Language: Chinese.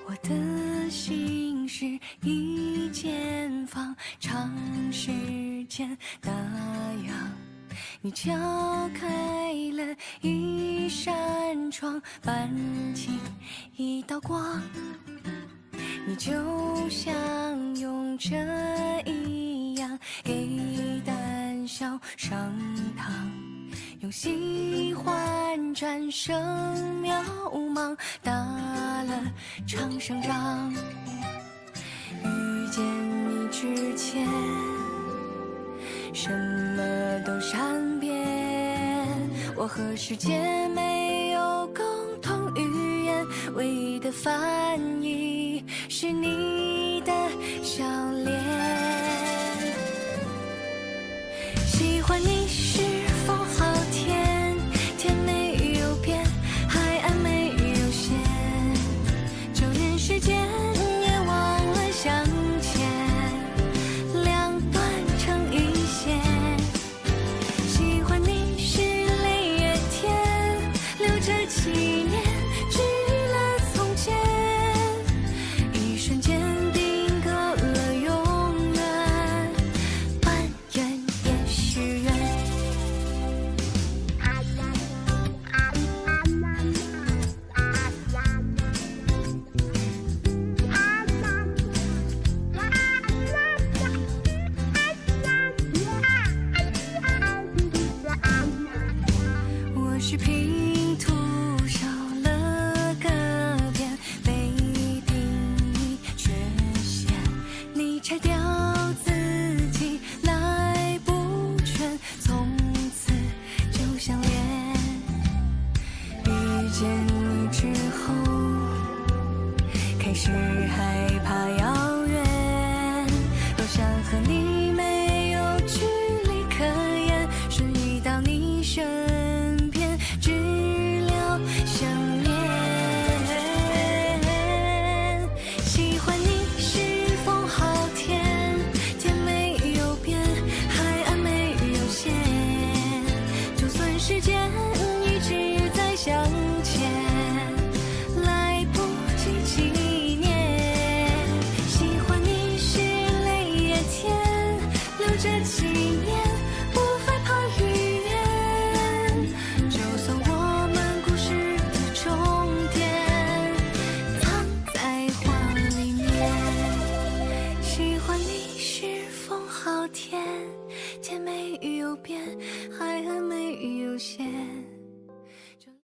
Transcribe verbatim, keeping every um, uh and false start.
我的心是一间房，长时间打烊，你敲开了一扇窗，搬进一道光，你就像用这一样给胆小上膛，用喜欢战胜渺茫，打了场胜仗。遇见你之前，什么都善变，我和世界没有共同语言，唯一的翻译是你的笑脸。喜欢你是否好甜，甜没有变，海岸没有线，就连时间也忘了向前，两端成一线。喜欢你是泪也甜，流着纪念，去了从前，一瞬间定格了永远，半圆也是圆。我是拼图少了个边，被定义缺陷，你拆掉自己来补全，从此就相恋。遇见你之后，开始害怕遥远，多想和你没有距离可言，瞬移到你身边，知了相恋。喜欢你是否好甜，甜没有变，海岸没有线，就算时间一直在向前，来不及纪念。喜欢你是泪也甜，流着纪念，不害怕语言，就算我们故事的终点藏在画里面。喜欢你是否好甜，甜没有变，